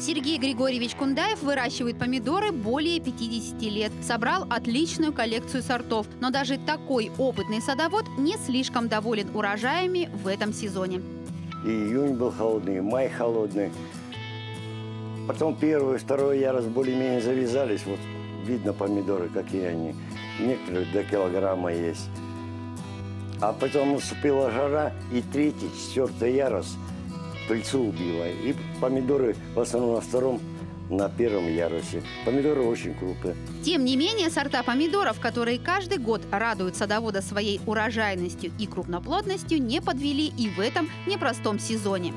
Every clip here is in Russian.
Сергей Григорьевич Кундаев выращивает помидоры более 50 лет. Собрал отличную коллекцию сортов. Но даже такой опытный садовод не слишком доволен урожаями в этом сезоне. И июнь был холодный, и май холодный. Потом первый, второй ярус более-менее завязались. Вот видно помидоры, какие они. Некоторые до килограмма есть. А потом наступила жара, и третий, четвертый ярус пыльцу убила. И помидоры в основном на втором, на первом ярусе. Помидоры очень крупные. Тем не менее, сорта помидоров, которые каждый год радуют садовода своей урожайностью и крупноплодностью, не подвели и в этом непростом сезоне.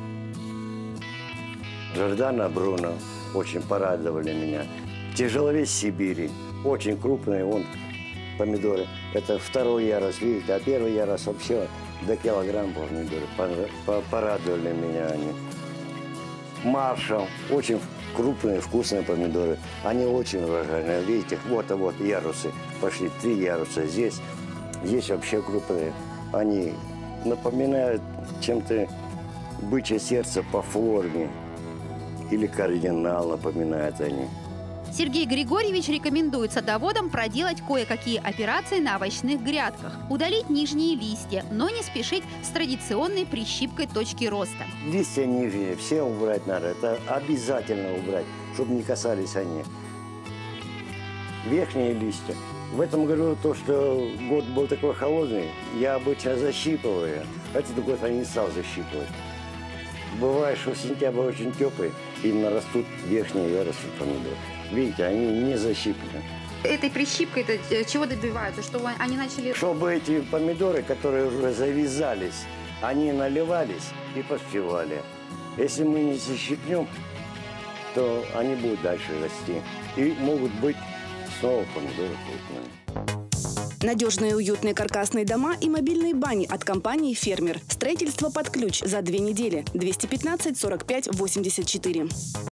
Джордано Бруно очень порадовали меня. Тяжеловес Сибири, очень крупные, вон помидоры. Это второй ярус, видите, а первый ярус вообще до килограмма помидоры. Порадовали меня они. Маршал, очень крупные, вкусные помидоры. Они очень урожайные. Видите, вот ярусы пошли, 3 яруса. Здесь вообще крупные. Они напоминают чем-то бычье сердце по форме. Или кардинал напоминают они. Сергей Григорьевич рекомендует садоводам проделать кое-какие операции на овощных грядках. Удалить нижние листья, но не спешить с традиционной прищипкой точки роста. Листья нижние все убрать надо. Это обязательно убрать, чтобы не касались они. Верхние листья. В этом году то, что год был такой холодный, я обычно защипываю. Этот год я не стал защипывать. Бывает, что сентябрь очень теплый, именно растут верхние ярусы помидоров. Видите, они не защиплены. Этой прищипкой чего добиваются? Чтобы они начали... Чтобы эти помидоры, которые уже завязались, они наливались и поспевали. Если мы не защипнем, то они будут дальше расти. И могут быть снова помидоры крупные. Надежные и уютные каркасные дома и мобильные бани от компании «Фермер». Строительство под ключ за 2 недели. 215 45 84.